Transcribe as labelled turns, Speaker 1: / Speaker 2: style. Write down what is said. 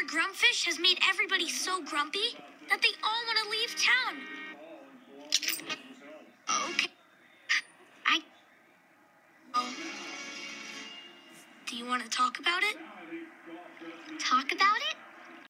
Speaker 1: Grumpfish has made everybody so grumpy that they all want to leave town. Okay. Do you want to talk about it?
Speaker 2: Talk about it?